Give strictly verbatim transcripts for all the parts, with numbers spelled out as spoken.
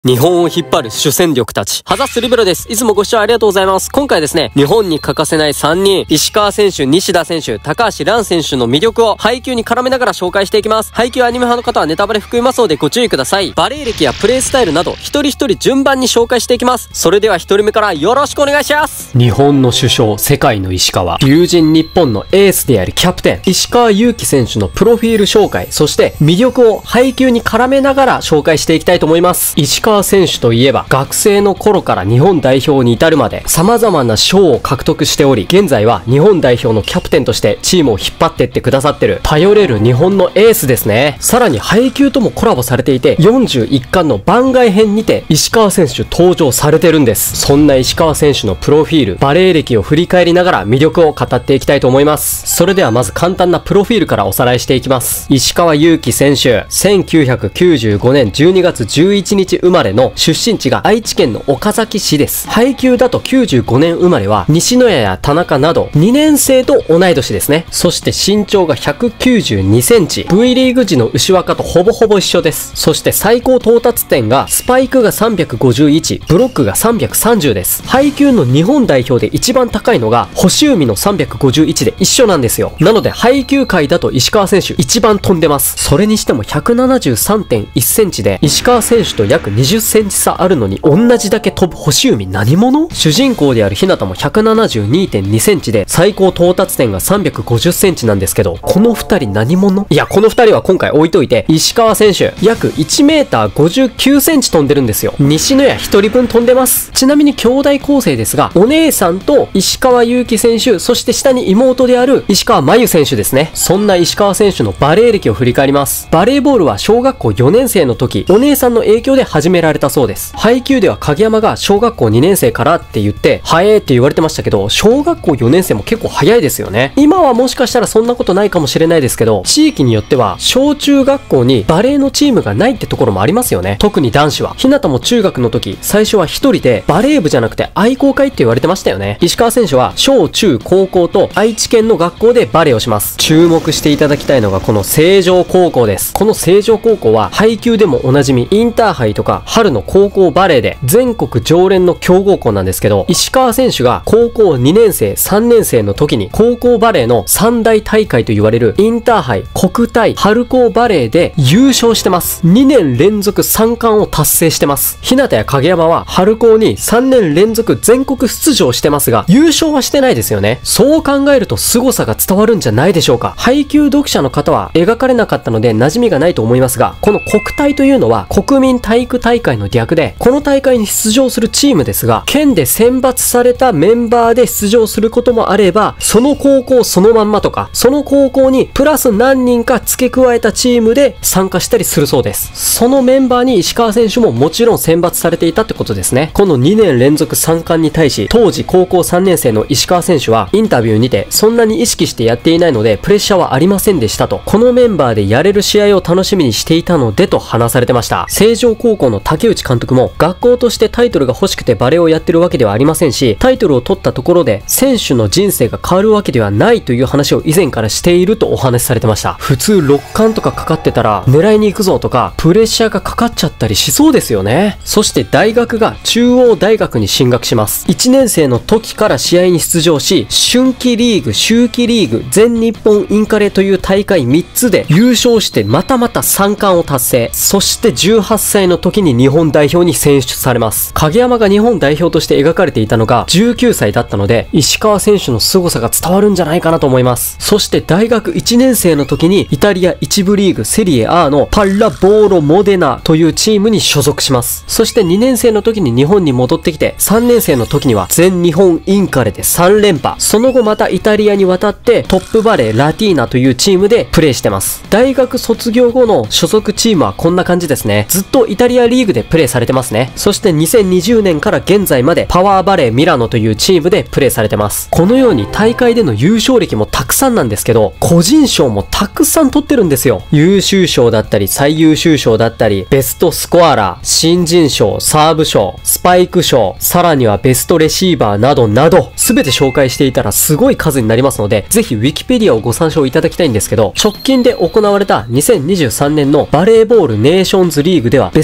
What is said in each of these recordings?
日本を引っ張る主戦力たち。ハザスリベロです。いつもご視聴ありがとうございます。今回ですね、日本に欠かせないさんにん、石川選手、西田選手、高橋藍選手の魅力を配球に絡めながら紹介していきます。配球アニメ派の方はネタバレ含みますのでご注意ください。バレー歴やプレイスタイルなど、一人一人順番に紹介していきます。それでは一人目からよろしくお願いします。日本の主将、世界の石川。龍神日本のエースでありキャプテン、石川祐希選手のプロフィール紹介、そして魅力を配球に絡めながら紹介していきたいと思います。石川選手といえば学生の頃から日本代表に至るまで様々な賞を獲得しており、現在は日本代表のキャプテンとしてチームを引っ張ってってくださってる頼れる日本のエースですね。さらに配球ともコラボされていて、よんじゅういっかんの番外編にて石川選手登場されてるんです。そんな石川選手のプロフィール、バレー歴を振り返りながら魅力を語っていきたいと思います。それではまず簡単なプロフィールからおさらいしていきます。石川祐希選手、せんきゅうひゃくきゅうじゅうごねんじゅうにがつじゅういちにち生まれの、出身地が愛知県の岡崎市です。配球だときゅうじゅうごねん生まれは西野谷や田中などにねん生と同い年ですね。そして身長がひゃくきゅうじゅうにセンチ、 V リーグ時の牛若とほぼほぼ一緒です。そして最高到達点がスパイクがさんびゃくごじゅういち、ブロックがさんびゃくさんじゅうです。配球の日本代表で一番高いのが星海のさんびゃくごじゅういちで一緒なんですよ。なので配球界だと石川選手一番飛んでます。それにしても ひゃくななじゅうさんてんいちセンチで石川選手と約にじゅっセンチ差あるのに同じだけ飛ぶ星海何者？主人公である日向も ひゃくななじゅうにてんにセンチで最高到達点がさんびゃくごじゅっセンチなんですけど、この二人何者？いや、この二人は今回置いといて、石川選手約いちメーターごじゅうきゅうセンチ飛んでるんですよ。西野谷一人分飛んでます。ちなみに兄弟構成ですが、お姉さんと石川祐希選手、そして下に妹である石川真佑選手ですね。そんな石川選手のバレー歴を振り返ります。バレーボールは小学校よねん生の時、お姉さんの影響で始められたそうです。配球では影山が小学校にねん生からって言って早いって言われてましたけど、小学校よねん生も結構早いですよね。今はもしかしたらそんなことないかもしれないですけど、地域によっては小中学校にバレーのチームがないってところもありますよね。特に男子は。日向も中学の時、最初は一人でバレー部じゃなくて愛好会って言われてましたよね。石川選手は小中高校と愛知県の学校でバレーをします。注目していただきたいのがこの成城高校です。この成城高校は配球でもおなじみインターハイとか春の高校バレーで全国常連の強豪校なんですけど、石川選手が高校にねん生さんねん生の時に高校バレーの三大大会と言われるインターハイ、国体、春高バレーで優勝してます。にねん連続さんかんを達成してます。日向や影山は春高にさんねん連続全国出場してますが、優勝はしてないですよね。そう考えると凄さが伝わるんじゃないでしょうか。配球読者の方は描かれなかったので馴染みがないと思いますが、この国体というのは国民体育大会の略で、この大会に出場するチームですが、県で選抜されたメンバーで出場することもあれば、その高校そのまんまとか、その高校にプラス何人か付け加えたチームで参加したりするそうです。そのメンバーに石川選手ももちろん選抜されていたってことですね。このにねん連続さんかんに対し、当時高校さんねん生の石川選手はインタビューにて、そんなに意識してやっていないのでプレッシャーはありませんでしたと、このメンバーでやれる試合を楽しみにしていたのでと話されてました。成城高校の竹内監督も、学校としてタイトルが欲しくてバレーをやってるわけではありませんし、タイトルを取ったところで選手の人生が変わるわけではないという話を以前からしているとお話しされてました。普通ろっかんとかかかってたら狙いに行くぞとかプレッシャーがかかっちゃったりしそうですよね。そして大学が中央大学に進学します。いちねん生の時から試合に出場し、春季リーグ、秋季リーグ、全日本インカレという大会みっつで優勝して、またまたさんかんを達成。そしてじゅうはっさいの時に日本代表に選出されます。影山が日本代表として描かれていたのがじゅうきゅうさいだったので、石川選手の凄さが伝わるんじゃないかなと思います。そして大学いちねん生の時にイタリア一部リーグセリエ A のパッラボーロモデナというチームに所属します。そしてにねん生の時に日本に戻ってきて、さんねん生の時には全日本インカレでさんれんぱ。その後またイタリアに渡ってトップバレーラティーナというチームでプレーしてます。大学卒業後の所属チームはこんな感じですね。ずっとイタリアリーグでプレーされてますね。そしてにせんにじゅうねんから現在までパワーバレーミラノというチームでプレーされてます。このように大会での優勝歴もたくさんなんですけど、個人賞もたくさん取ってるんですよ。優秀賞だったり最優秀賞だったり、ベストスコアラー、新人賞、サーブ賞、スパイク賞、さらにはベストレシーバーなどなど、すべて紹介していたらすごい数になりますので、ぜひウィキペディアをご参照いただきたいんですけど、直近で行われたにせんにじゅうさんねんのバレーボールネーションズリーグではベストアウ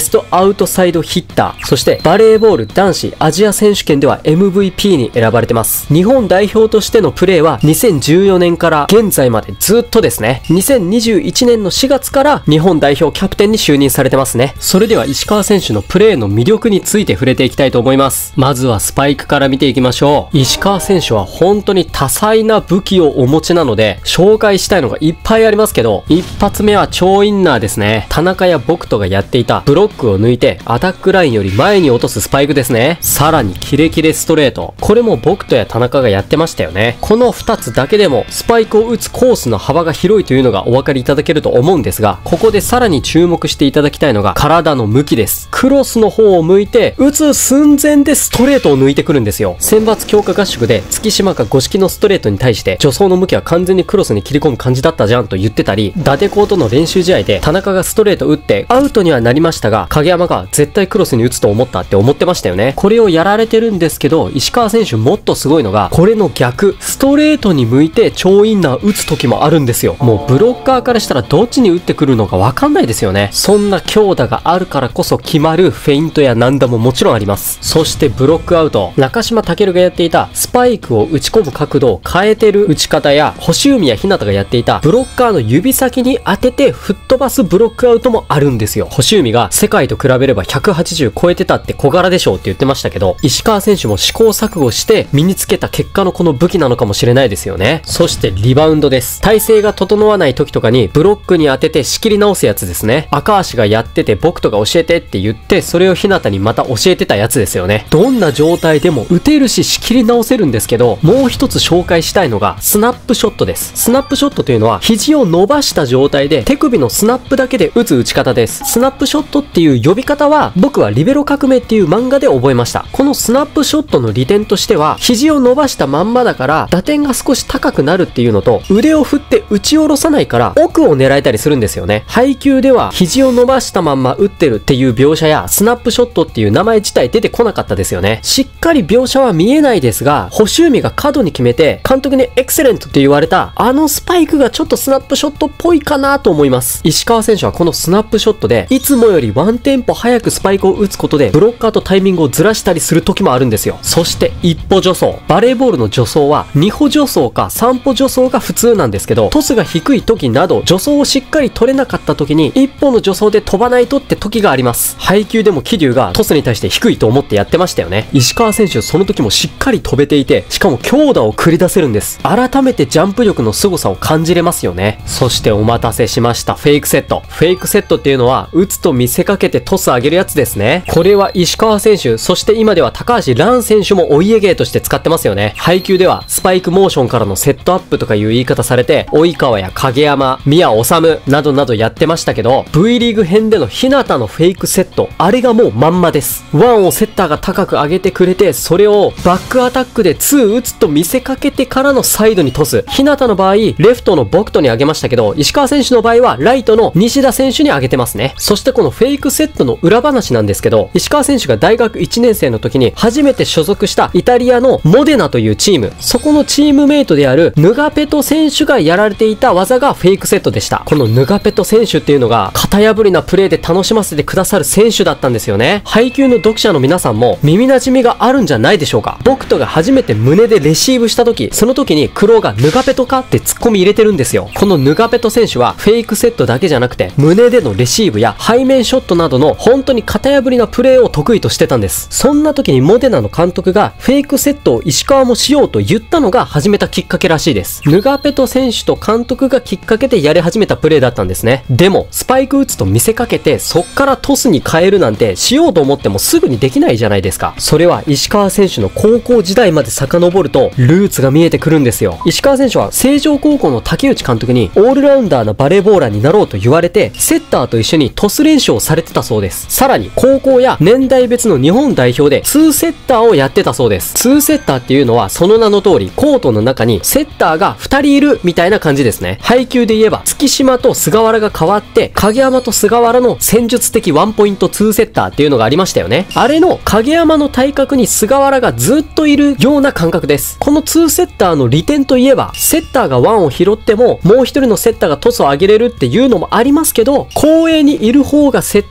ウトサイドヒッター、そしてバレーボール男子アジア選手権では エムブイピー に選ばれてます。日本代表としてのプレーはにせんじゅうよねんから現在までずっとですね。にせんにじゅういちねんのしがつから日本代表キャプテンに就任されてますね。それでは石川選手のプレーの魅力について触れていきたいと思います。まずはスパイクから見ていきましょう。石川選手は本当に多彩な武器をお持ちなので、紹介したいのがいっぱいありますけど、一発目は超インナーですね。田中や僕とがやっていたブロックを抜いてアタックラインより前に落とすスパイクですね。さらにキレキレストレート。これも僕とや田中がやってましたよね。このふたつだけでもスパイクを打つコースの幅が広いというのがお分かりいただけると思うんですが、ここでさらに注目していただきたいのが体の向きです。クロスの方を向いて打つ寸前でストレートを抜いてくるんですよ。選抜強化合宿で月島か五色のストレートに対して助走の向きは完全にクロスに切り込む感じだったじゃんと言ってたり、伊達コートの練習試合で田中がストレート打ってアウトにはなりましたが、影山が絶対クロスに打つと思ったって思ってましたよね。これをやられてるんですけど、石川選手もっとすごいのがこれの逆、ストレートに向いて超インナー打つ時もあるんですよ。もうブロッカーからしたらどっちに打ってくるのかわかんないですよね。そんな強打があるからこそ決まるフェイントや難打ももちろんあります。そしてブロックアウト、中島健がやっていたスパイクを打ち込む角度を変えてる打ち方や、星海や日向がやっていたブロッカーの指先に当てて吹っ飛ばすブロックアウトもあるんですよ。星海が世界と比べればひゃくはちじゅう超えてたって小柄でしょうって言ってましたけど、石川選手も試行錯誤して身につけた結果のこの武器なのかもしれないですよね。そしてリバウンドです。体勢が整わない時とかにブロックに当てて仕切り直すやつですね。赤足がやってて僕とが教えてって言って、それを日向にまた教えてたやつですよね。どんな状態でも打てるし仕切り直せるんですけど、もう一つ紹介したいのがスナップショットです。スナップショットというのは肘を伸ばした状態で手首のスナップだけで打つ打ち方です。スナップショットっていう呼び方は僕はリベロ革命っていう漫画で覚えました。このスナップショットの利点としては、肘を伸ばしたまんまだから打点が少し高くなるっていうのと、腕を振って打ち下ろさないから奥を狙えたりするんですよね。配球では肘を伸ばしたまんま打ってるっていう描写やスナップショットっていう名前自体出てこなかったですよね。しっかり描写は見えないですが、星海が角に決めて監督にエクセレントって言われたあのスパイクがちょっとスナップショットっぽいかなと思います。石川選手はこのスナップショットでいつもよりワンテンポ早くスパイクを打つことでブロッカーとタイミングをずらしたりする時もあるんですよ。そして一歩助走、バレーボールの助走はに歩助走かさん歩助走が普通なんですけど、トスが低い時など助走をしっかり取れなかった時にいっ歩の助走で飛ばないとって時があります。配球でも桐生がトスに対して低いと思ってやってましたよね。石川選手その時もしっかり飛べていて、しかも強打を繰り出せるんです。改めてジャンプ力の凄さを感じれますよね。そしてお待たせしました、フェイクセット。フェイクセットっていうのは打つと見せかけてトス上げるやつですね。これは石川選手、そして今では高橋藍選手もお家芸として使ってますよね。配球ではスパイクモーションからのセットアップとかいう言い方されて、及川や影山、宮治などなどやってましたけど、 V リーグ編での日向のフェイクセット、あれがもうまんまです。ワンをセッターが高く上げてくれて、それをバックアタックでツー打つと見せかけてからのサイドにトス。日向の場合レフトのボクトに上げましたけど、石川選手の場合はライトの西田選手に上げてますね。そしてこのフェイクセットの裏話なんですけど、石川選手が大学いちねん生の時に初めて所属したイタリアのモデナというチーム、そこのチームメイトであるヌガペト選手がやられていた技がフェイクセットでした。このヌガペト選手っていうのが型破りなプレーで楽しませてくださる選手だったんですよね。配球の読者の皆さんも耳馴染みがあるんじゃないでしょうか。僕とが初めて胸でレシーブした時、その時にクローがヌガペトかってツッコミ入れてるんですよ。このヌガペト選手はフェイクセットだけじゃなくて胸でのレシーブや背面ショットなどの本当に型破りなプレーを得意としてたんです。そんな時にモデナの監督がフェイクセットを石川もしようと言ったのが始めたきっかけらしいです。ヌガペト選手と監督がきっかけでやり始めたプレーだったんですね。でもスパイク打つと見せかけてそっからトスに変えるなんてしようと思ってもすぐにできないじゃないですか。それは石川選手の高校時代まで遡るとルーツが見えてくるんですよ。石川選手は成城高校の竹内監督にオールラウンダーなバレーボーラーになろうと言われて、セッターと一緒にトス練習をされてたそうです。さらに高校や年代別の日本代表でツーセッターをやってたそうです。ツーセッターっていうのはその名の通りコートの中にセッターがふたりいるみたいな感じですね。配球で言えば月島と菅原が変わって影山と菅原の戦術的ワンポイントツーセッターっていうのがありましたよね。あれの影山の対角に菅原がずっといるような感覚です。このツーセッターの利点といえば、セッターがワンを拾ってももう一人のセッターがトスを上げれるっていうのもありますけど、後衛にいる方がセッターを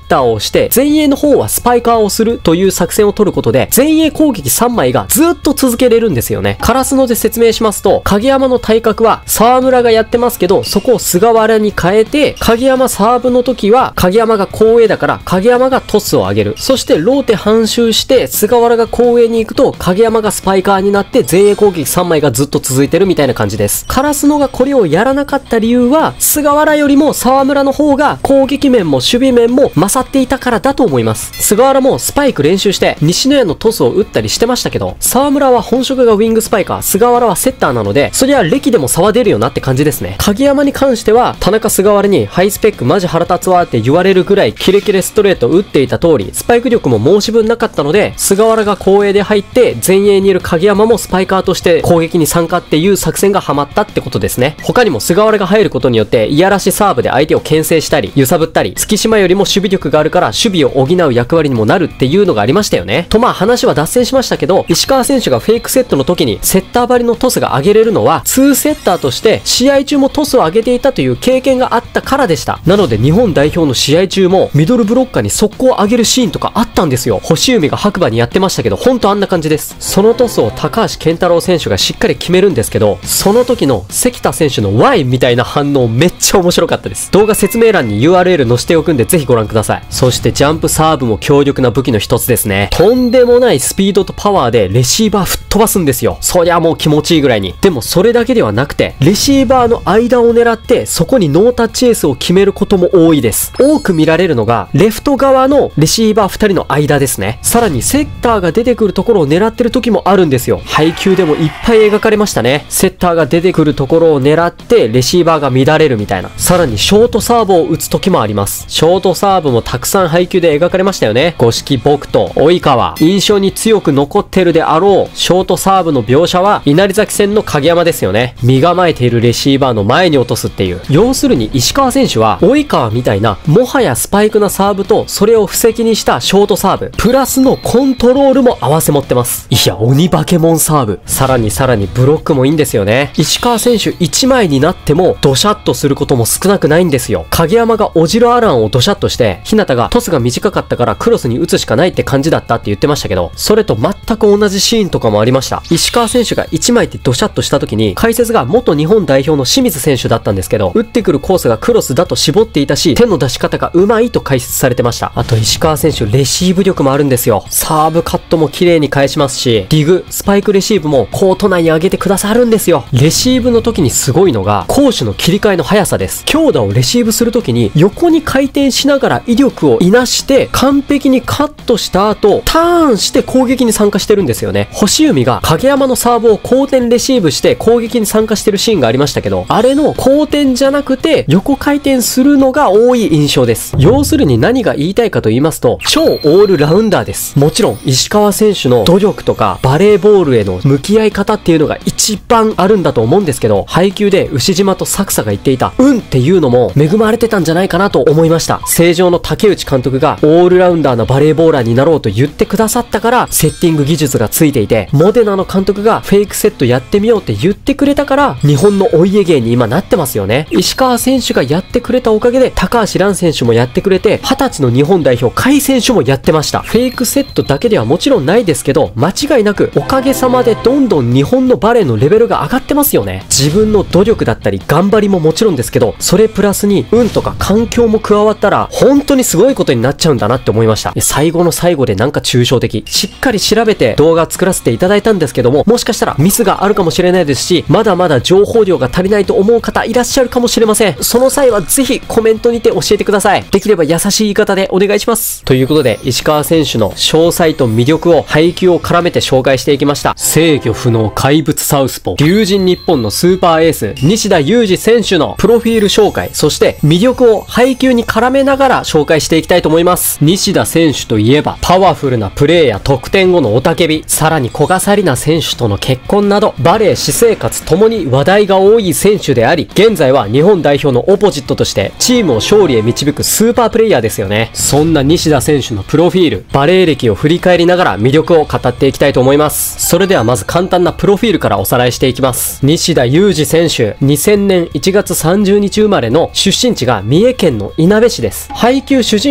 して、前衛の方はスパイカーをするという作戦を取ることで、前衛攻撃さんまいがずっと続けれるんですよね。カラスノで説明しますと、影山の体格は沢村がやってますけど、そこを菅原に変えて、影山サーブの時は、影山が後衛だから、影山がトスを上げる。そしてローテ半周して、菅原が後衛に行くと、影山がスパイカーになって、前衛攻撃さんまいがずっと続いてるみたいな感じです。カラスノがこれをやらなかった理由は、菅原よりも沢村の方が攻撃面も守備面も勝っていたからだと思います。菅原もスパイク練習して、西野へのトスを打ったりしてましたけど、沢村は本職がウィングスパイカー、菅原はセッターなので、そりゃ歴でも差は出るよなって感じですね。影山に関しては、田中菅原にハイスペックマジ腹立つわって言われるぐらいキレキレストレート打っていた通り、スパイク力も申し分なかったので、菅原が後衛で入って、前衛にいる影山もスパイカーとして攻撃に参加っていう作戦がハマったってことですね。他にも菅原が入ることによって、いやらしサーブで相手を牽制したり、揺さぶったり、月島よりも守備力があるから守備を補う役割にもなるっていうのがありましたよね。とまあ話は脱線しましたけど、石川選手がフェイクセットの時にセッター張りのトスが上げれるのは、ツーセッターとして試合中もトスを上げていたという経験があったからでした。なので日本代表の試合中もミドルブロッカーに速攻を上げるシーンとかあったんですよ。星海が白馬にやってましたけど、ほんとあんな感じです。そのトスを高橋健太郎選手がしっかり決めるんですけど、その時の関田選手の ワイ みたいな反応めっちゃ面白かったです。動画説明欄に ユーアールエル 載せておくんでぜひご覧ください。そしてジャンプサーブも強力な武器の一つですね。とんでもないスピードとパワーでレシーバー吹っ飛ばすんですよ。そりゃもう気持ちいいぐらいに。でもそれだけではなくて、レシーバーの間を狙ってそこにノータッチエースを決めることも多いです。多く見られるのがレフト側のレシーバーふたりの間ですね。さらにセッターが出てくるところを狙ってる時もあるんですよ。配球でもいっぱい描かれましたね。セッターが出てくるところを狙ってレシーバーが乱れるみたいな。さらにショートサーブを打つ時もあります。ショートサーブもたくさん配球で描かれましたよね。五色僕と及川。印象に強く残ってるであろうショートサーブの描写は稲荷崎戦の影山ですよね。身構えているレシーバーの前に落とすっていう。要するに石川選手は及川みたいなもはやスパイクなサーブとそれを布石にしたショートサーブプラスのコントロールも合わせ持ってます。いや鬼バケモンサーブ。さらにさらにブロックもいいんですよね。石川選手いちまいになってもドシャッとすることも少なくないんですよ。影山がオジロアランをドシャッとして日向がトスが短かったからクロスに打つしかないって感じだったって言ってましたけど、それと全く同じシーンとかもありました。石川選手がいちまいってドシャッとした時に解説が元日本代表の清水選手だったんですけど、打ってくるコースがクロスだと絞っていたし手の出し方がうまいと解説されてました。あと石川選手レシーブ力もあるんですよ。サーブカットも綺麗に返しますし、ディグスパイクレシーブもコート内に上げてくださるんですよ。レシーブの時にすごいのが攻守の切り替えの速さです。強打をレシーブする時に横に回転しながら威力をいなして完璧にカットした後ターンして攻撃に参加してるんですよね。星海が影山のサーブを後転レシーブして攻撃に参加してるシーンがありましたけど、あれの後転じゃなくて横回転するのが多い印象です。要するに何が言いたいかと言いますと、超オールラウンダーです。もちろん石川選手の努力とかバレーボールへの向き合い方っていうのが一番あるんだと思うんですけど、配球で牛島と作佐が言っていた運っていうのも恵まれてたんじゃないかなと思いました。成城の竹内監督がオールラウンダーなバレーボーラーになろうと言ってくださったからセッティング技術がついていて、モデナの監督がフェイクセットやってみようって言ってくれたから日本のお家芸に今なってますよね。石川選手がやってくれたおかげで高橋藍選手もやってくれて、はたちの日本代表甲斐選手もやってました。フェイクセットだけではもちろんないですけど、間違いなくおかげさまでどんどん日本のバレーのレベルが上がってますよね。自分の努力だったり頑張りももちろんですけど、それプラスに運とか環境も加わったら本当にすごいことになっちゃうんだなって思いました。最後の最後でなんか抽象的。しっかり調べて動画作らせていただいたんですけども、もしかしたらミスがあるかもしれないですし、まだまだ情報量が足りないと思う方いらっしゃるかもしれません。その際はぜひコメントにて教えてください。できれば優しい言い方でお願いします。ということで石川選手の詳細と魅力を配球を絡めて紹介していきました。制御不能怪物サウスポー龍神日本のスーパーエース西田有志選手のプロフィール紹介、そして魅力を配球に絡めながら紹介していきたいと思います。西田選手といえばパワフルなプレーや得点後の雄たけび、さらに古賀紗理那選手との結婚などバレー私生活ともに話題が多い選手であり、現在は日本代表のオポジットとしてチームを勝利へ導くスーパープレイヤーですよね。そんな西田選手のプロフィール、バレー歴を振り返りながら魅力を語っていきたいと思います。それではまず簡単なプロフィールからおさらいしていきます。西田有志選手、にせんねんいちがつさんじゅうにち生まれの出身地が三重県のいなべ市です。配球主人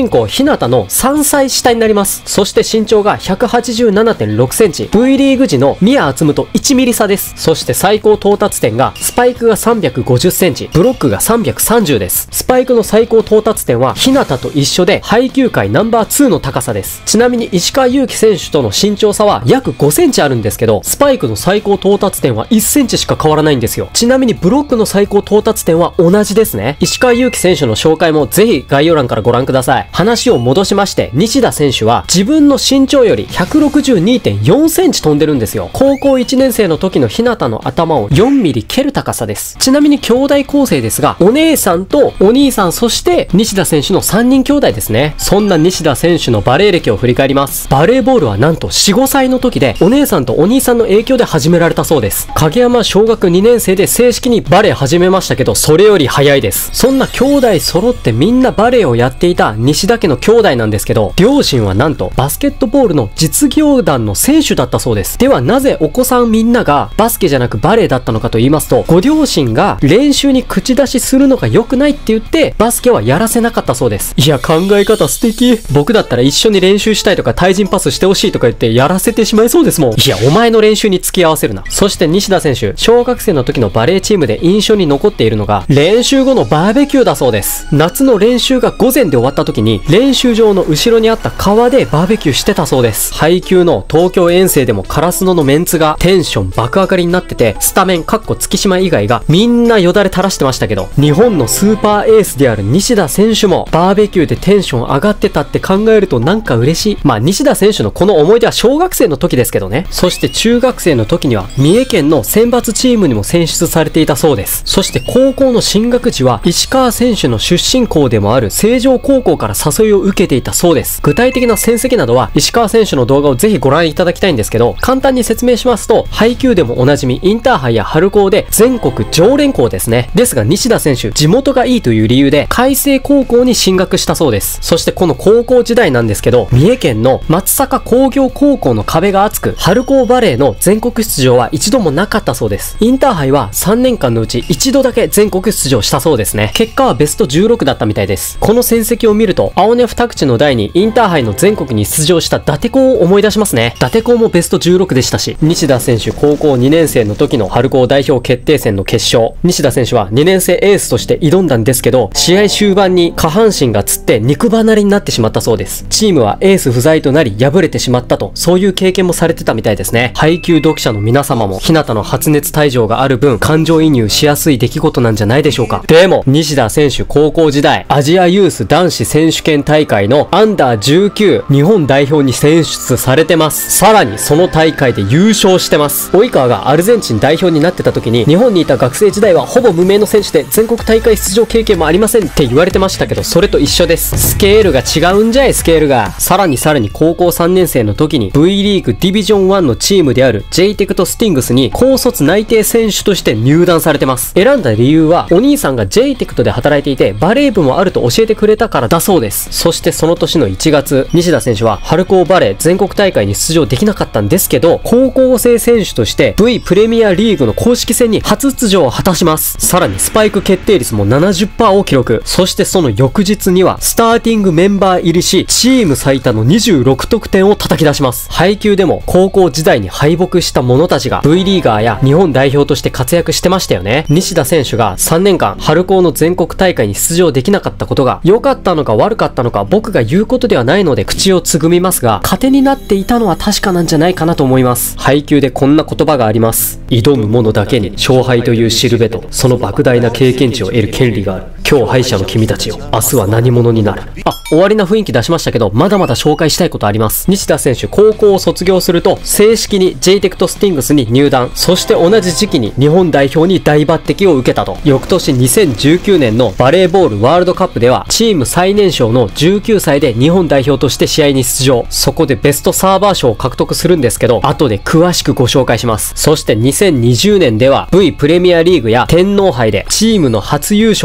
人公ひなたのさんさい下になります。そして身長が ひゃくはちじゅうななてんろくセンチ、V リーグ時の宮敦夢といちミリ差です。そして最高到達点がスパイクがさんびゃくごじゅっセンチ、ブロックがさんびゃくさんじゅうです。スパイクの最高到達点はひなたと一緒で配球界ナンバーツーの高さです。ちなみに石川祐希選手との身長差は約ごセンチあるんですけど、スパイクの最高到達点はいっセンチしか変わらないんですよ。ちなみにブロックの最高到達点は同じですね。石川祐希選手の紹介もぜひ概要欄からご覧ください。話を戻しまして、西田選手は自分の身長より ひゃくろくじゅうにてんよんセンチ飛んでるんですよ。高校いちねん生の時のひなたの頭をよんミリ蹴る高さです。ちなみに兄弟構成ですが、お姉さんとお兄さん、そして西田選手のさんにん兄弟ですね。そんな西田選手のバレー歴を振り返ります。バレーボールはなんとよん、ごさいの時で、お姉さんとお兄さんの影響で始められたそうです。影山小学にねん生で正式にバレー始めましたけど、それより早いです。そんな兄弟揃ってみんなバレーをやっていた西田家の兄弟なんですけど、両親はなんとバスケットボールの実業団の選手だったそうです。ではなぜお子さんみんながバスケじゃなくバレーだったのかと言いますと、ご両親が練習に口出しするのが良くないって言ってバスケはやらせなかったそうです。いや、考え方素敵。僕だったら一緒に練習したいとか対人パスしてほしいとか言ってやらせてしまいそうですもん。いや、お前の練習に付き合わせるな。そして西田選手、小学生の時のバレーチームで印象に残っているのが練習後のバーベキューだそうです。夏の練習が午前で終わった時に練習場の後ろにあった川でバーベキューしてたそうです。配球の東京遠征でも烏野のメンツがテンション爆上がりになってて、スタメンかっこ月島以外がみんなよだれ垂らしてましたけど、日本のスーパーエースである西田選手もバーベキューでテンション上がってたって考えるとなんか嬉しい。まあ西田選手のこの思い出は小学生の時ですけどね。そして中学生の時には三重県の選抜チームにも選出されていたそうです。そして高校の進学時は石川選手の出身校でもある成城高校から誘いを受けていたそうです。具体的な戦績などは石川選手の動画をぜひご覧いただきたいんですけど、簡単に説明しますと、配球でもおなじみインターハイや春高で全国常連校ですね。ですが西田選手、地元がいいという理由で開成高校に進学したそうです。そしてこの高校時代なんですけど、三重県の松阪工業高校の壁が厚く、春高バレーの全国出場は一度もなかったそうです。インターハイはさんねんかんのうち一度だけ全国出場したそうですね。結果はベストじゅうろくだったみたいです。この戦績を見ると、青根二口の代にインターハイの全国に出場した伊達高を思い出しますね。伊達高もベストじゅうろくでしたし、西田選手高校にねん生の時の春高代表決定戦の決勝、西田選手はにねん生エースとして挑んだんですけど、試合終盤に下半身がつって肉離れになってしまったそうです。チームはエース不在となり敗れてしまったと、そういう経験もされてたみたいですね。配球読者の皆様も日向の発熱退場がある分感情移入しやすい出来事なんじゃないでしょうか。でも西田選手高校時代、アジアユース男子選手権大会のアンダーじゅうきゅう日本代表に選出されてます。さらにその大会で優勝してます。及川がアルゼンチン代表になってた時に、日本にいた学生時代はほぼ無名の選手で全国大会出場経験もありませんって言われてましたけど、それと一緒です。スケールが違うんじゃい、スケールが。さらにさらに高校さんねん生の時に V リーグディビジョンワンのチームである ジェイテクト スティングスに高卒内定選手として入団されてます。選んだ理由はお兄さんが ジェイテクト で働いていてバレー部もあると教えてくれたからだそうです。そしてその年のいちがつ、西田選手は春高バレー全国大会に出場できなかったんですけど、高校生選手として V プレミアリーグの公式戦に初出場を果たします。さらにスパイク決定率も ななじゅっパーセント を記録。そしてその翌日にはスターティングメンバー入りし、チーム最多のにじゅうろくとくてんを叩き出します。配球でも高校時代に敗北した者たちが V リーガーや日本代表として活躍してましたよね。西田選手がさんねんかん春高の全国大会に出場できなかったことが良かったのか悪かったのか僕が言うことではないので口をつぐみますが、糧になっていたのは確かなんじゃないかなと思います。配球でこんな言葉があります。挑む者だけに勝敗というしるべとその莫大な経験値を得る権利がある。今日敗者の君たちよ、明日は何者になる。あ、終わりな雰囲気出しましたけど、まだまだ紹介したいことあります。西田選手高校を卒業すると正式に ジェイテクト スティングスに入団。そして同じ時期に日本代表に大抜擢を受けたと。翌年にせんじゅうきゅうねんのバレーボールワールドカップではチーム最年少のじゅうきゅうさいで日本代表として試合に出場。そこでベストサーバー賞を獲得するんですけど、後で詳しくご紹介します。そしてにせんにじゅうねんでは V プレミアリーグや天皇杯でチームの初優勝に貢献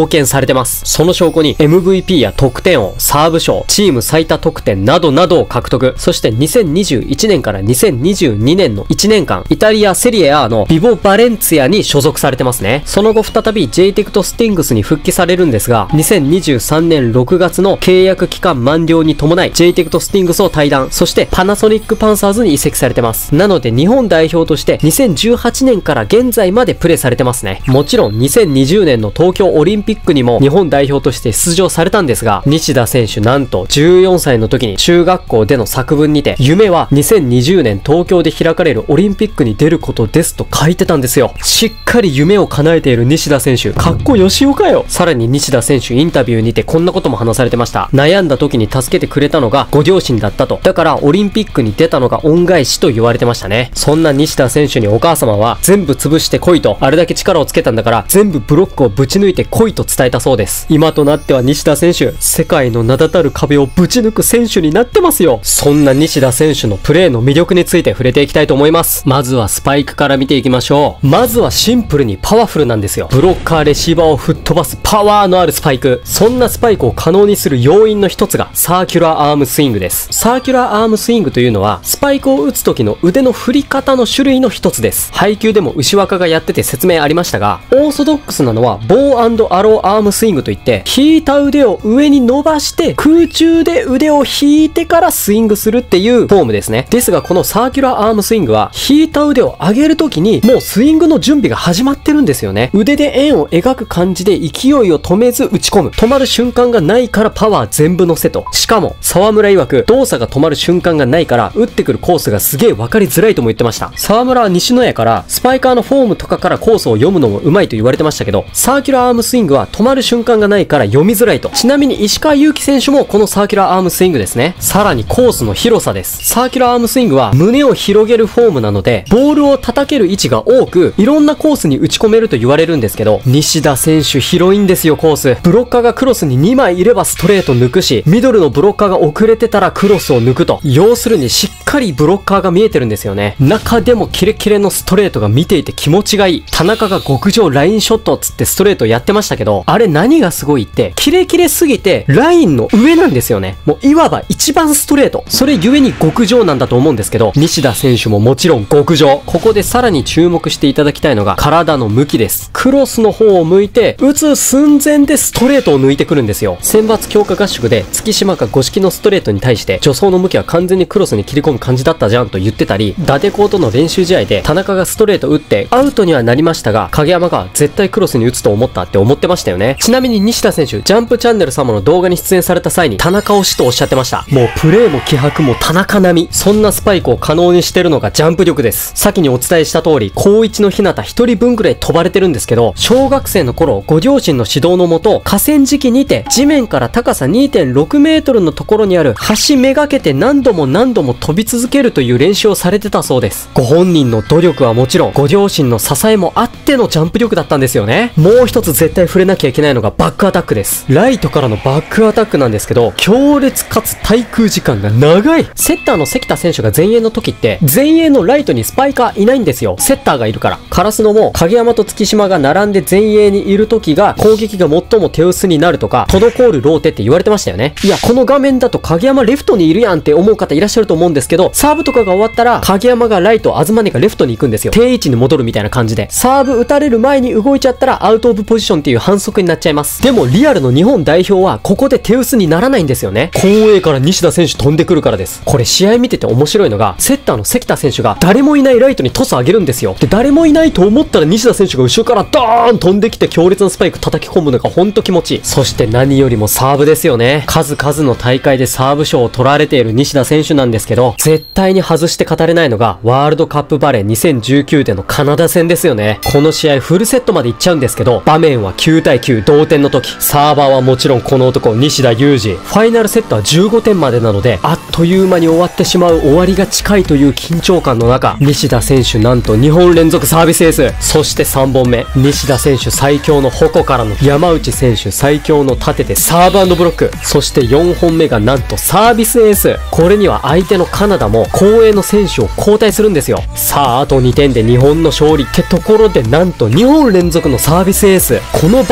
検されてます。その証拠に エムブイピー や得点王、サーブ賞、チーム最多得点などなどを獲得。そしてにせんにじゅういちねんからにせんにじゅうにねんのいちねんかん、イタリアセリエ A のビボバレンツィアに所属されてますね。その後再び ジェイテクト スティングスに復帰されるんですが、にせんにじゅうさんねんろくがつの契約期間満了に伴い ジェイテクト スティングスを退団、そしてパナソニックパンサーズに移籍されてます。なので日本代表としてにせんじゅうはちねんから現在までプレーされてますね。もちろんにせんにじゅうねんの東京オリンピックにも日本代表として出場されたんですが、西田選手なんとじゅうよんさいの時に中学校での作文にて、夢はにせんにじゅうねん東京で開かれるオリンピックに出ることですと書いてたんですよ。しっかり夢を叶えている西田選手、かっこよしおかよ。さらに西田選手インタビューにてこんなことも話されてました。悩んだ時に助けてくれたのがご両親だったと。だからオリンピックに出たのが恩返しと言われてましたね。そんな西田選手にお母様は、全部潰して来いと、あれだけ力をつけたんだから全部ブロックをぶち抜いて来いと伝えたそうです。今となっては西田選手、世界の名だたる壁をぶち抜く選手になってますよ。そんな西田選手のプレーの魅力について触れていきたいと思います。まずはスパイクから見ていきましょう。まずはシンプルにパワフルなんですよ。ブロッカーレシーバーを吹っ飛ばすパワーのあるスパイク。そんなスパイクを可能にする要因の一つがサーキュラーアームスイングです。サーキュラーアームスイングというのはスパイクを打つ時の腕の振り方の種類の一つです。配球でも牛若がやってて説明ありましたが、オーソドックスなのはボー&アローアームスイングといって、引いた腕を上に伸ばして空中で腕を引いてからスイングするっていうフォームですね。ですがこのサーキュラーアームスイングは引いた腕を上げる時にもうスイングの準備が始まってるんですよね。腕で円を描く感じで勢いを止めず打ち込む。止まる瞬間がないからパワー全部乗せと。しかも沢村曰く動作が止まる瞬間がないから打ってくるコースがすげえ分かりづらいとも言ってました。沢村は西野屋からスパイカーのフォームとかからコースを読むのも上手いと言われてましたけど、サーキュラーアームスイングは止まる瞬間がないから読みづらいと。ちなみに石川祐希選手もこのサーキュラーアームスイングですね。さらにコースの広さです。サーキュラーアームスイングは胸を広げるフォームなので、ボールを叩ける位置が多く、いろんなコースに打ち込めると言われるんですけど、西田選手広いんですよ、コース。ブロッカーがクロスににまいいればストレート抜くし、ミドルのブロッカーが遅れてたらクロスを抜くと。要するにしっかりブロッカーが見えてるんですよね。中でもキレキレのストレートが見ていて気持ちがいい。田中が極上ラインショットっつってストレートやってましたけど、あれ何がすごいって、キレキレすぎてラインの上なんですよね。もういわば一番ストレート。それゆえに極上なんだと思うんですけど、西田選手ももちろん極上。ここでさらに注目していただきたいのが体の向きです。クロスの方を向いて、打つ寸前でストレートを抜いてくるんですよ。選抜強化合宿で月島が五色のストレートに対して助走の向きは完全にクロスに切り込む感じだったじゃんと言ってたり、伊達コートの練習試合で田中がストレート打ってアウトにはなりましたが、影山が絶対クロスに打つと思ったって思ってましたよね。ちなみに西田選手、ジャンプチャンネル様の動画に出演された際に田中推しとおっしゃってました。もうプレーも気迫も田中並み。そんなスパイクを可能にしてるのがジャンプ力です。先にお伝えした通り、高一の日向一人分くらい飛ばれてるんですけど、小学生の頃ご両親の指導のもと、河川敷にて地面から高さ にてんろくメートルのところにある橋めがけて何度も何度も飛び続けるという練習をされてたそうです。ご本人の努力はもちろん、ご両親の支えもあってのジャンプ力だったんですよね。もう一つ絶対触れなきゃいけないのがバックアタックです。ライトからのバックアタックなんですけど、強烈かつ滞空時間が長い。セッターの関田選手が前衛の時って、前衛のライトにスパイカーいないんですよ。セッターがいるから。カラスノも影山と月島が並んで前衛にいる時が攻撃が最も手薄になるとか、滞るローテって言われてましたよね。いや、この画面だと影山レフトにいるやんって思う方いらっしゃると思うんですけど、サーブとかが終わったら影山がライト、東根がレフトに行くんですよ。定位置に戻るみたいな感じで。サーブ打たれる前に動いちゃったらアウトオブポジションっていう反則になっちゃいます。でもリアルの日本代表はここで手薄にならないんですよね。後衛から西田選手飛んでくるからです。これ試合見てて面白いのが、セッターの関田選手が誰もいないライトにトス上げるんですよ。で、誰もいないと思ったら西田選手が後ろからドーン飛んできて強烈なスパイク叩き込むのがほんと気持ちいい。そして何よりもサーブですよね。数々の大会でサーブ賞を取られている西田選手なんですけど、絶対に外して語れないのがワールドカップバレーにせんじゅうきゅうでのカナダ戦ですよね。この試合フルセットまでいっちゃうんですけど、場面はきゅうたいきゅう同点の時、サーバーはもちろんこの男西田有志。ファイナルセットはじゅうごてんまでなので、あっという間に終わってしまう、終わりが近いという緊張感の中、西田選手なんとにほん連続サービスエース。そしてさんぼんめ、西田選手最強の矛からの山内選手最強の盾でサーブ&ブロック。そしてよんほんめがなんとサービスエース。これには相手のカナダも後衛の選手を交代するんですよ。さああとにてんで日本の勝利ってところで、なんとにほん連続のサービスエース。この場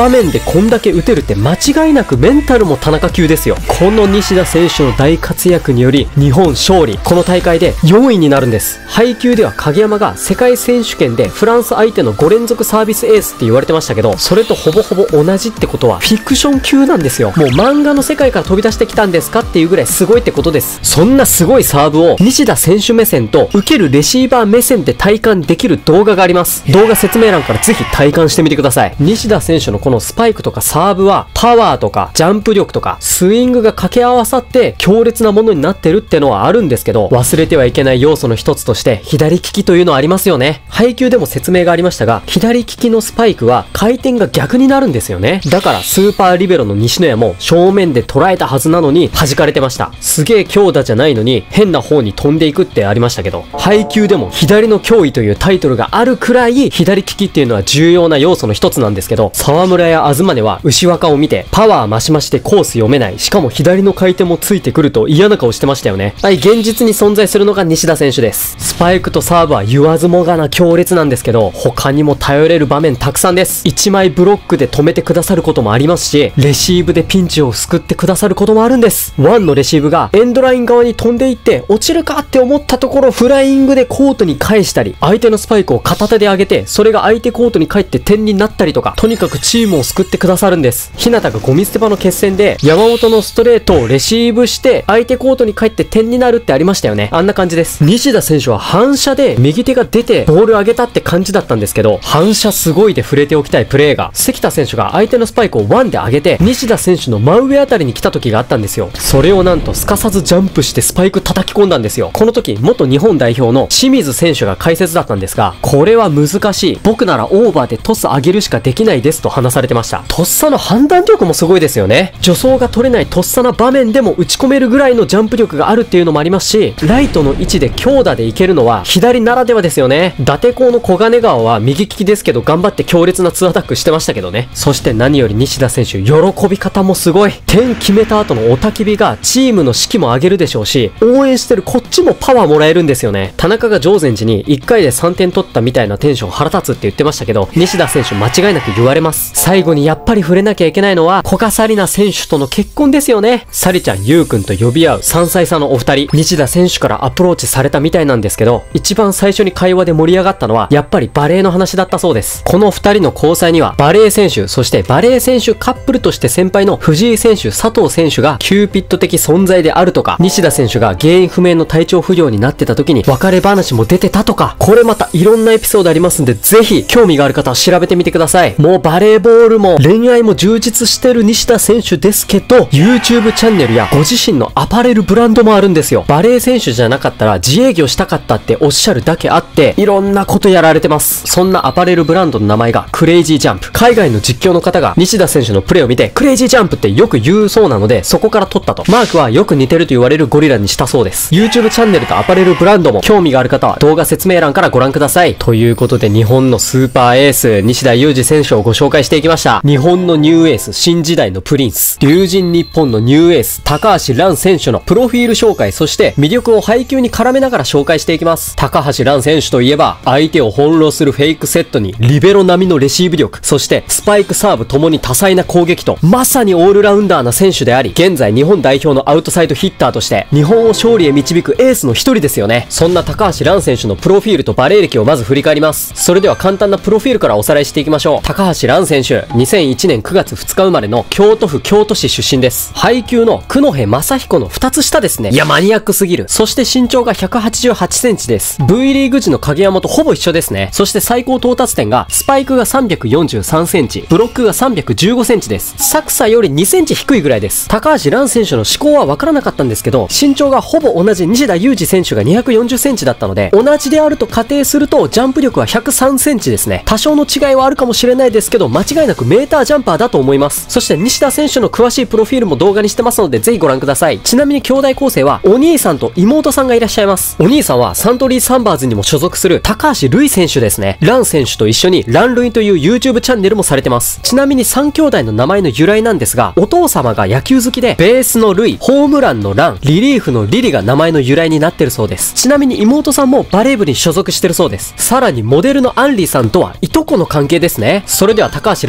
場面でこんだけ打てるって間違いなくメンタルも田中級ですよ。この西田選手の大活躍により日本勝利。この大会でよんいになるんです。配球では影山が世界選手権でフランス相手のご連続サービスエースって言われてましたけど、それとほぼほぼ同じってことはフィクション級なんですよ。もう漫画の世界から飛び出してきたんですかっていうぐらいすごいってことです。そんなすごいサーブを西田選手目線と受けるレシーバー目線で体感できる動画があります。動画説明欄からぜひ体感してみてください。西田選手のこのスパイクとかサーブはパワーとかジャンプ力とかスイングが掛け合わさって強烈なものになってるってのはあるんですけど、忘れてはいけない要素の一つとして左利きというのはありますよね。配球でも説明がありましたが、左利きのスパイクは回転が逆になるんですよね。だからスーパーリベロの西野谷も正面で捉えたはずなのに弾かれてました。すげえ強打じゃないのに変な方に飛んでいくってありましたけど、配球でも左の脅威というタイトルがあるくらい左利きっていうのは重要な要素の一つなんですけど、沢村や東根は牛若を見てパワー増し増しでコース読めない、しかも左の回転もついてくると嫌な顔してましたよね。はい、現実に存在するのが西田選手です。スパイクとサーブは言わずもがな強烈なんですけど、他にも頼れる場面たくさんです。いちまいブロックで止めてくださることもありますし、レシーブでピンチを救ってくださることもあるんです。ワンのレシーブがエンドライン側に飛んでいって落ちるかって思ったところ、フライングでコートに返したり、相手のスパイクを片手で上げてそれが相手コートに返って点になったりとか、とにかくチームを救ってくださるんです。日向がゴミ捨て場の決戦で山本のストレートをレシーブして相手コートに返って点になるってありましたよね。あんな感じです。西田選手は反射で右手が出てボール上げたって感じだったんですけど、反射すごいで触れておきたいプレーが、関田選手が相手のスパイクをワンで上げて西田選手の真上あたりに来た時があったんですよ。それをなんとすかさずジャンプしてスパイク叩き込んだんですよ。この時元日本代表の清水選手が解説だったんですが、これは難しい、僕ならオーバーでトス上げるしかできないですと話されてました。とっさの判断力もすごいですよね。助走が取れないとっさな場面でも打ち込めるぐらいのジャンプ力があるっていうのもありますし、ライトの位置で強打でいけるのは左ならではですよね。伊達港の小金川は右利きですけど頑張って強烈なツーアタックしてましたけどね。そして何より西田選手、喜び方もすごい。点決めた後の雄たけびがチームの士気も上げるでしょうし、応援してるこっちもパワーもらえるんですよね。田中が定禅寺にいっかいでさんてん取ったみたいなテンション腹立つって言ってましたけど、西田選手間違いなく言われます。最後にやっぱり触れなきゃいけないのは古賀紗理那選手との結婚ですよね。紗理ちゃん、ゆうくんと呼び合うさんさい差のお二人、西田選手からアプローチされたみたいなんですけど、一番最初に会話で盛り上がったのはやっぱりバレーの話だったそうです。この二人の交際にはバレー選手、そしてバレー選手カップルとして先輩の藤井選手、佐藤選手がキューピッド的存在であるとか、西田選手が原因不明の体調不良になってた時に別れ話も出てたとか、これまたいろんなエピソードありますんで、ぜひ興味がある方は調べてみてください。もうバレーボールも恋愛も充実してる西田選手ですけど、 YouTube チャンネルやご自身のアパレルブランドもあるんですよ。バレー選手じゃなかったら自営業したかったっておっしゃるだけあって、いろんなことやられてます。そんなアパレルブランドの名前がクレイジージャンプ。海外の実況の方が西田選手のプレーを見てクレイジージャンプってよく言うそうなので、そこから取ったと。マークはよく似てると言われるゴリラにしたそうです。 YouTube チャンネルとアパレルブランドも興味がある方は動画説明欄からご覧ください。ということで、日本のスーパーエース西田有志選手をご紹介していきました。日本のニューエース、新時代のプリンス、龍神日本のニューエース高橋藍選手のプロフィール紹介、そして魅力を配球に絡めながら紹介していきます。高橋藍選手といえば、相手を翻弄するフェイクセットにリベロ並みのレシーブ力、そしてスパイクサーブともに多彩な攻撃と、まさにオールラウンダーな選手であり、現在日本代表のアウトサイドヒッターとして日本を勝利へ導くエースの一人ですよね。そんな高橋藍選手のプロフィールとバレー歴をまず振り返ります。それでは簡単なプロフィールからおさらいしていきましょう。高橋藍選手、にせんいちねんくがつふつか生まれの京都府京都市出身です。配球の九戸正彦のふたつ下ですね。いや、マニアックすぎる。そして身長がひゃくはちじゅうはちセンチです。 V リーグ時の影山とほぼ一緒ですね。そして最高到達点がスパイクがさんびゃくよんじゅうさんセンチ、ブロックがさんびゃくじゅうごセンチです。サクサよりにセンチ低いぐらいです。高橋藍選手の思考はわからなかったんですけど、身長がほぼ同じ西田有志選手がにひゃくよんじゅっセンチだったので、同じであると仮定するとジャンプ力はひゃくさんセンチですね。多少の違いはあるかもしれないですけど、間違いなくメータージャンパーだと思います。そして西田選手の詳しいプロフィールも動画にしてますので、ぜひご覧ください。ちなみに兄弟構成はお兄さんと妹さんがいらっしゃいます。お兄さんはサントリーサンバーズにも所属する高橋瑠衣選手ですね。藍選手と一緒に藍瑠衣という YouTube チャンネルもされてます。ちなみにさん兄弟の名前の由来なんですが、お父様が野球好きで、ベースの瑠衣、ホームランの藍、リリーフのリリが名前の由来になってるそうです。ちなみに妹さんもバレー部に所属してるそうです。さらにモデルのアンリーさんとはいとこの関係ですね。それでは高橋藍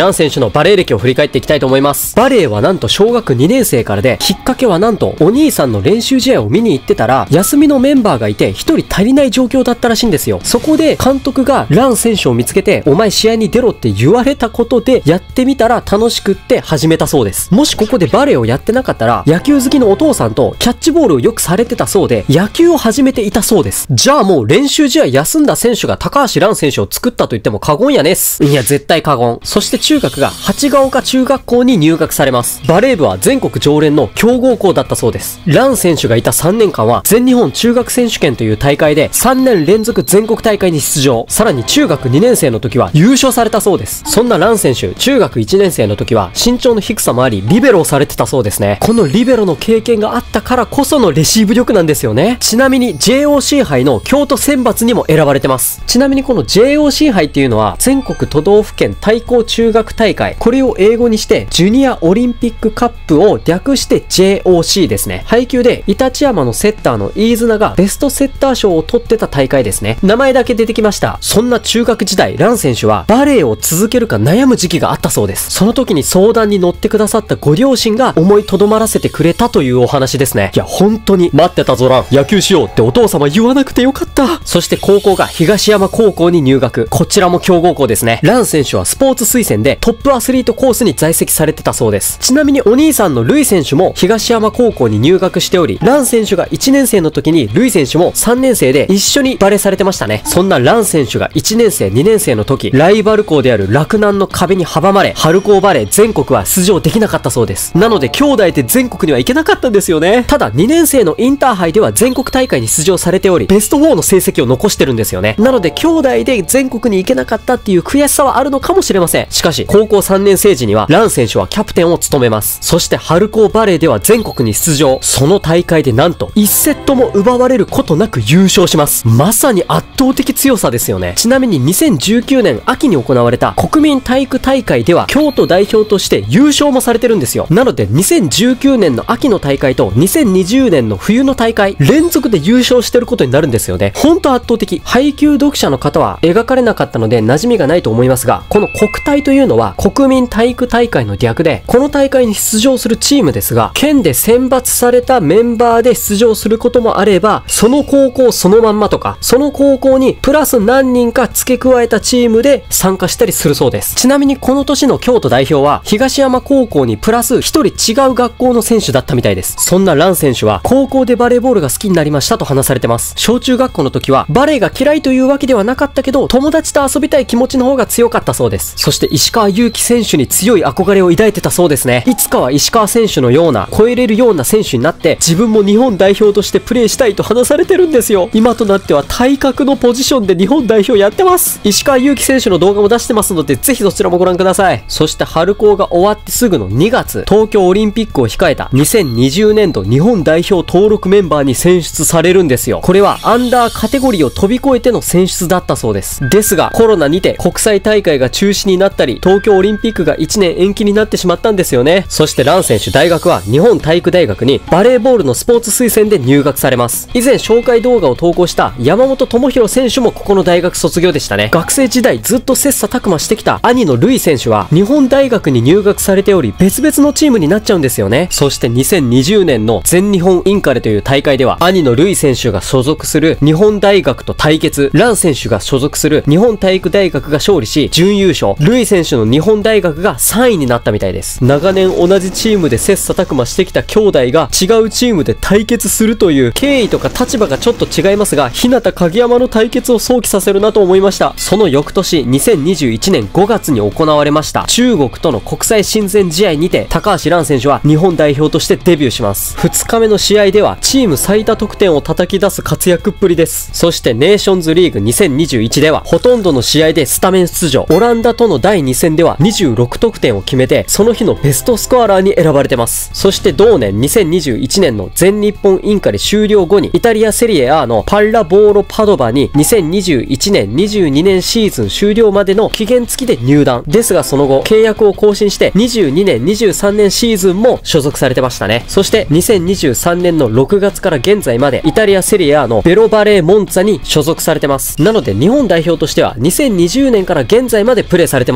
ラン選手のバレー歴を振り返っていきたいと思います。バレーはなんと小学にねん生からで、きっかけはなんとお兄さんの練習試合を見に行ってたら、休みのメンバーがいてひとり足りない状況だったらしいんですよ。そこで監督がラン選手を見つけて、お前試合に出ろって言われたことで、やってみたら楽しくって始めたそうです。もしここでバレーをやってなかったら、野球好きのお父さんとキャッチボールをよくされてたそうで、野球を始めていたそうです。じゃあもう練習試合休んだ選手が高橋蘭選手を作ったと言っても過言やねっす。いや絶対過言。そして中学が八ヶ丘中学校に入学されます。バレー部は全国常連の強豪校だったそうです。蘭選手がいたさんねんかんは全日本中学選手権という大会でさんねん連続全国大会に出場。さらに中学にねん生の時は優勝されたそうです。そんな蘭選手、中学いちねん生の時は身長の低さもありリベロをされてたそうですね。このリベロの経験があったからこそのレシーブ力なんですよね。ちなみに ジェイオーシー 杯の京都選抜にも選ばれてます。ちなみにこの ジェイオーシー 杯っていうのは全国都道府県対抗中学大会、これを英語にしてジュニアオリンピックカップを略して ジェイオーシー ですね。配球でイタチ山のセッターの飯綱がベストセッター賞を取ってた大会ですね。名前だけ出てきました。そんな中学時代、蘭選手はバレーを続けるか悩む時期があったそうです。その時に相談に乗ってくださったご両親が思いとどまらせてくれたというお話ですね。いや本当に待ってたぞ蘭、野球しようってお父様言わなくてよかった。そして高校が東山高校に入学。こちらも強豪校ですね。蘭選手はスポーツ推薦でトップアスリートコースに在籍されてたそうです。ちなみにお兄さんのルイ選手も東山高校に入学しており、蘭選手がいちねん生の時にルイ選手もさんねん生で一緒にバレーされてましたね。そんな蘭選手がいちねん生にねん生の時、ライバル校である洛南の壁に阻まれ、春高バレー全国は出場できなかったそうです。なので兄弟で全国には行けなかったんですよね。ただにねん生のインターハイでは全国大会に出場されており、ベストよんの成績を残してるんですよね。なので兄弟で全国に行けなかったっていう悔しさはあるのかもしれません。しかし高校さんねん生時には蘭選手はキャプテンを務めます。そして春高バレーでは全国に出場。その大会でなんといちセットも奪われることなく優勝します。まさに圧倒的強さですよね。ちなみににせんじゅうきゅうねん秋に行われた国民体育大会では京都代表として優勝もされてるんですよ。なのでにせんじゅうきゅうねんの秋の大会とにせんにじゅうねんの冬の大会連続で優勝してることになるんですよね。ほんと圧倒的。配球読者の方は描かれなかったので馴染みがないと思いますが、この国体というのは国民体育大会の略で、この大会に出場するチームですが、県で選抜されたメンバーで出場することもあれば、その高校そのまんまとか、その高校にプラス何人か付け加えたチームで参加したりするそうです。ちなみにこの年の京都代表は東山高校にプラスひとり違う学校の選手だったみたいです。そんな蘭選手は高校でバレーボールが好きになりましたと話されてます。小中学校の時はバレーが嫌いというわけではなかったけど、友達と遊びたい気持ちの方が強かったそうです。そして石川祐希選手に強い憧れを抱いてたそうですね。いつかは石川選手のような超えれるような選手になって自分も日本代表としてプレーしたいと話されてるんですよ。今となっては体格のポジションで日本代表やってます。石川祐希選手の動画も出してますので、ぜひそちらもご覧ください。そして春高が終わってすぐのにがつ、東京オリンピックを控えたにせんにじゅうねんど日本代表登録メンバーに選出されるんですよ。これはアンダーカテゴリーを飛び越えての選出だったそうです。ですがコロナにて国際大会が中止になったり、東京オリンピックがいちねん延期になってしまったんですよね。そして蘭選手、大学は日本体育大学にバレーボールのスポーツ推薦で入学されます。以前紹介動画を投稿した山本智博選手もここの大学卒業でしたね。学生時代ずっと切磋琢磨してきた兄のルイ選手は日本大学に入学されており、別々のチームになっちゃうんですよね。そしてにせんにじゅうねんの全日本インカレという大会では兄のルイ選手が所属する日本大学と対決、蘭選手が所属する日本体育大学が勝利し準優勝、ルイ選手の日本大学がさんいになったみたいです。長年同じチームで切磋琢磨してきた兄弟が違うチームで対決するという経緯とか立場がちょっと違いますが、日向影山の対決を想起させるなと思いました。その翌年にせんにじゅういちねんごがつに行われました中国との国際親善試合にて高橋蘭選手は日本代表としてデビューします。ふつかめの試合ではチーム最多得点を叩き出す活躍っぷりです。そしてネーションズリーグにせんにじゅういちではほとんどの試合でスタメン出場、オランダとのだいに戦ではにじゅうろく得点を決めてその日のベストスコアラーに選ばれてます。そして同年にせんにじゅういちねんの全日本インカレ終了後にイタリアセリエ A のパッラボーロパドバににせんにじゅういちねんにじゅうにねんシーズン終了までの期限付きで入団ですが、その後契約を更新してにじゅうにねんにじゅうさんねんシーズンも所属されてましたね。そしてにせんにじゅうさんねんのろくがつから現在までイタリアセリエ A のベロバレーモンツァに所属されてます。なので日本代表としてはにせんにじゅうねんから現在までプレーされてますね。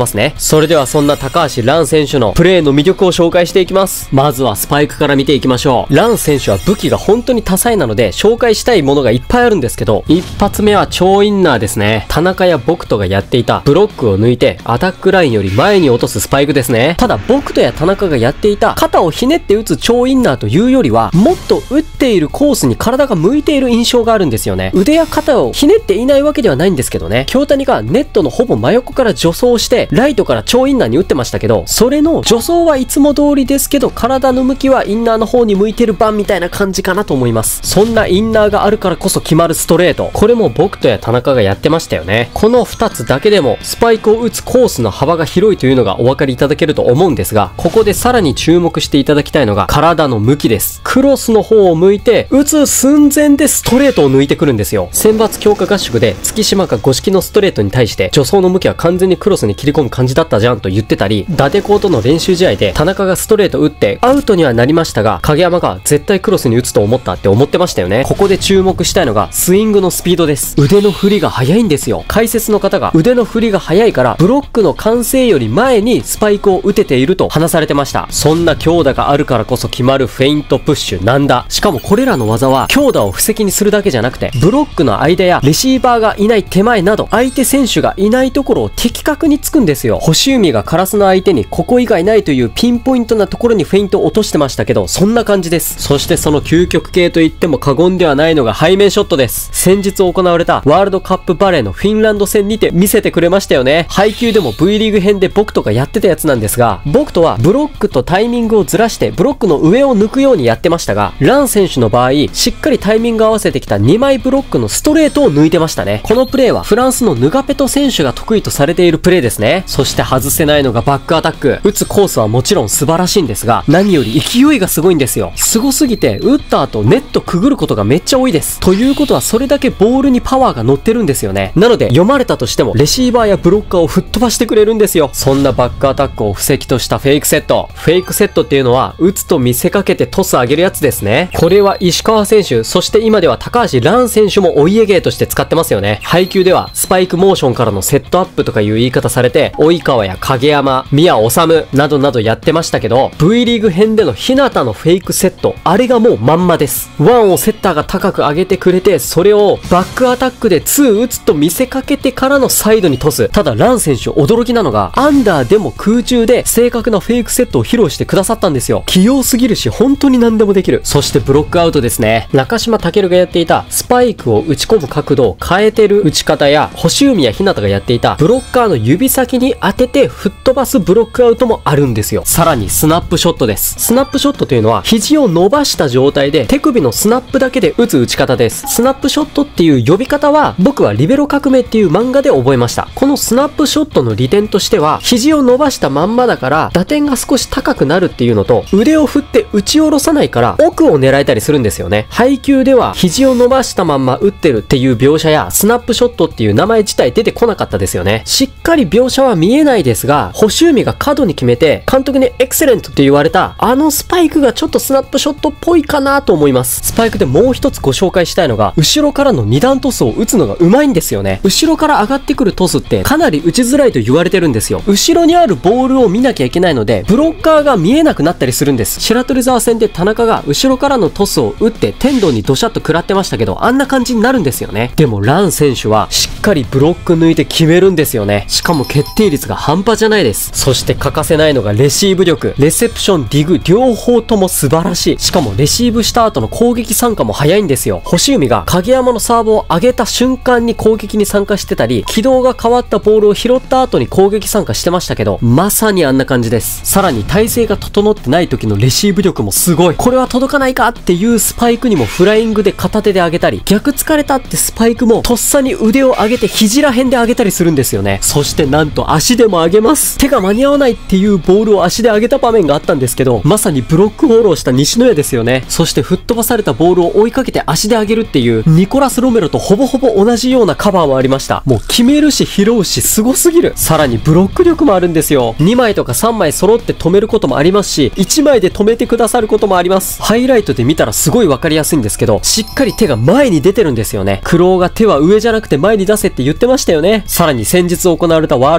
それではそんな高橋藍選手のプレーの魅力を紹介していきます。まずはスパイクから見ていきましょう。藍選手は武器が本当に多彩なので紹介したいものがいっぱいあるんですけど、一発目は超インナーですね。田中やボクトがやっていたブロックを抜いてアタックラインより前に落とすスパイクですね。ただボクトや田中がやっていた肩をひねって打つ超インナーというよりは、もっと打っているコースに体が向いている印象があるんですよね。腕や肩をひねっていないわけではないんですけどね。京谷がネットのほぼ真横から助走してライトから超インナーに打ってましたけど、それの助走はいつも通りですけど体の向きはインナーの方に向いてる版みたいな感じかなと思います。そんなインナーがあるからこそ決まるストレート、これもボクトや田中がやってましたよね。このふたつだけでもスパイクを打つコースの幅が広いというのがお分かりいただけると思うんですが、ここでさらに注目していただきたいのが体の向きです。クロスの方を向いて打つ寸前でストレートを抜いてくるんですよ。選抜強化合宿で月島が五色のストレートに対して助走の向きは完全にクロスに切り込む感じだったじゃんと言ってたり、伊達コートの練習試合で田中がストレート打ってアウトにはなりましたが、影山が絶対クロスに打つと思ったって思ってましたよね。ここで注目したいのがスイングのスピードです。腕の振りが速いんですよ。解説の方が腕の振りが速いからブロックの完成より前にスパイクを打てていると話されてました。そんな強打があるからこそ決まるフェイントプッシュ軟打、しかもこれらの技は強打を布石にするだけじゃなくて、ブロックの間やレシーバーがいない手前など相手選手がいないところを的確につくんですよ。星海がカラスの相手にここ以外ないというピンポイントなところにフェイントを落としてましたけど、そんな感じです。そしてその究極系と言っても過言ではないのが背面ショットです。先日行われたワールドカップバレーのフィンランド戦にて見せてくれましたよね。配球でも V リーグ編でボクトがやってたやつなんですが、ボクトはブロックとタイミングをずらしてブロックの上を抜くようにやってましたが、ラン選手の場合しっかりタイミング合わせてきたにまいブロックのストレートを抜いてましたね。このプレーはフランスのヌガペト選手が得意とされているプレーですね。そして外せないのがバックアタック。打つコースはもちろん素晴らしいんですが、何より勢いがすごいんですよ。すごすぎて打った後ネットくぐることがめっちゃ多いです。ということはそれだけボールにパワーが乗ってるんですよね。なので読まれたとしてもレシーバーやブロッカーを吹っ飛ばしてくれるんですよ。そんなバックアタックを布石としたフェイクセット。フェイクセットっていうのは打つと見せかけてトス上げるやつですね。これは石川選手、そして今では高橋藍選手もお家芸として使ってますよね。配球ではスパイクモーションからのセットアップとかいう言い方されて、及川や影山、宮治などなどやってましたけど、 V リーグ編での日向のフェイクセット、あれがもうまんまです。ワンをセッターが高く上げてくれて、それをバックアタックでツー打つと見せかけてからのサイドにトス。ただ藍選手驚きなのが、アンダーでも空中で正確なフェイクセットを披露してくださったんですよ。器用すぎるし本当に何でもできる。そしてブロックアウトですね。中島健がやっていたスパイクを打ち込む角度を変えてる打ち方や、星海や日向がやっていたブロッカーの指先に当てて吹っ飛ばすブロックアウトもあるんですよ。さらにスナップショットです。スナップショットというのは肘を伸ばした状態で手首のスナップだけで打つ打ち方です。スナップショットっていう呼び方は僕はリベロ革命っていう漫画で覚えました。このスナップショットの利点としては、肘を伸ばしたまんまだから打点が少し高くなるっていうのと、腕を振って打ち下ろさないから奥を狙えたりするんですよね。配球では肘を伸ばしたまんま打ってるっていう描写やスナップショットっていう名前自体出てこなかったですよね。しっかり描写は見えないですが、星海が角に決めて監督にエクセレントって言われたあのスパイクがちょっとスナップショットっぽいかなと思います。スパイクでもう一つご紹介したいのが、後ろからの二段トスを打つのが上手いんですよね。後ろから上がってくるトスってかなり打ちづらいと言われてるんですよ。後ろにあるボールを見なきゃいけないのでブロッカーが見えなくなったりするんです。白鳥沢戦で田中が後ろからのトスを打って天童にドシャッと食らってましたけど、あんな感じになるんですよね。でも藍選手はしっかりブロック抜いて決めるんですよね。しかも決定率が半端じゃないです。そして欠かせないのがレシーブ力。レセプション、ディグ両方とも素晴らしい。しかもレシーブした後の攻撃参加も早いんですよ。星海が影山のサーブを上げた瞬間に攻撃に参加してたり、軌道が変わったボールを拾った後に攻撃参加してましたけど、まさにあんな感じです。さらに体勢が整ってない時のレシーブ力もすごい。これは届かないかっていうスパイクにもフライングで片手で上げたり、逆疲れたってスパイクもとっさに腕を上げて肘ら辺で上げたりするんですよね。そしてなんと足でも上げます。手が間に合わないっていうボールを足で上げた場面があったんですけど、まさにブロックフォローした西野谷ですよね。そして吹っ飛ばされたボールを追いかけて足で上げるっていうニコラス・ロメロとほぼほぼ同じようなカバーもありました。もう決めるし拾うしすごすぎる。さらにブロック力もあるんですよ。にまいとかさんまい揃って止めることもありますし、いちまいで止めてくださることもあります。ハイライトで見たらすごいわかりやすいんですけど、しっかり手が前に出てるんですよね。クローが手は上じゃなくて前に出せって言ってましたよね。さらに先日行われたワールドカップバ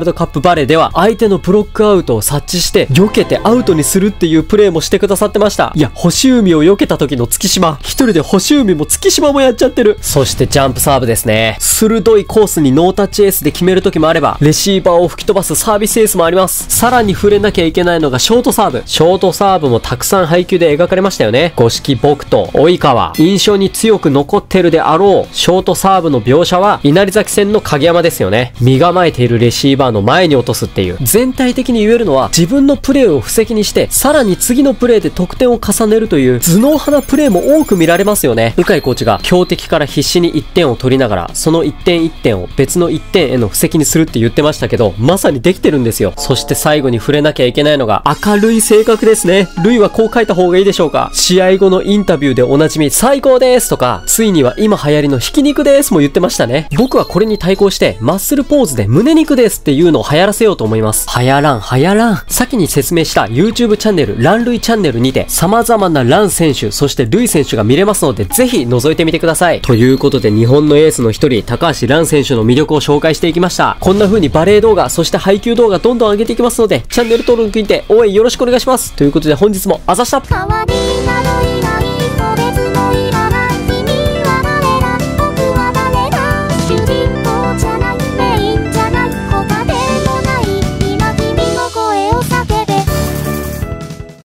バレでは相手のブロックアウトを察知して避けてアウトにするっていうプレーもしてくださってました。いや、星海を避けた時の月島、一人で星海も月島もやっちゃってる。そしてジャンプサーブですね。鋭いコースにノータッチエースで決める時もあれば、レシーバーを吹き飛ばすサービスエースもあります。さらに触れなきゃいけないのがショートサーブ。ショートサーブもたくさん配球で描かれましたよね。五色僕と及川、印象に強く残ってるであろうショートサーブの描写は稲荷崎戦の影山ですよね。身構えているレシーバーの前に落とすっていう。全体的に言えるのは、自分のプレーを布石にしてさらに次のプレーで得点を重ねるという頭脳派なプレーも多く見られますよね。鵜飼コーチが強敵から必死にいってんを取りながら、そのいってんいってんを別のいってんへの布石にするって言ってましたけど、まさにできてるんですよ。そして最後に触れなきゃいけないのが明るい性格ですね。ルイはこう書いた方がいいでしょうか。試合後のインタビューでおなじみ最高ですとか、ついには今流行りのひき肉ですも言ってましたね。僕はこれに対抗してマッスルポーズで胸肉ですっていうのを流行らせようと思います。流行らん流行らん。先に説明した YouTube チャンネルランルイチャンネルにて様々なラン選手、そしてルイ選手が見れますので、ぜひ覗いてみてください。ということで日本のエースの一人、高橋藍選手の魅力を紹介していきました。こんな風にバレー動画、そして配球動画どんどん上げていきますので、チャンネル登録にて応援よろしくお願いします。ということで本日もあざした。